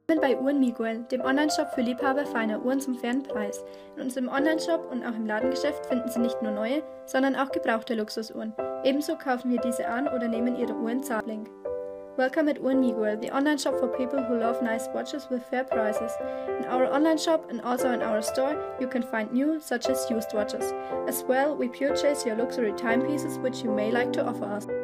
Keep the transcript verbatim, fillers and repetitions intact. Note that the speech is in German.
Willkommen bei Uhren Miguel, dem Onlineshop für Liebhaber feiner Uhren zum fairen Preis. In unserem Onlineshop und auch im Ladengeschäft finden Sie nicht nur neue, sondern auch gebrauchte Luxusuhren. Ebenso kaufen wir diese an oder nehmen Ihre Uhren zahlend. Welcome at Uhren Miguel, the online shop for people who love nice watches with fair prices. In our online shop and also in our store, you can find new, such as used watches. As well, we purchase your luxury timepieces which you may like to offer us.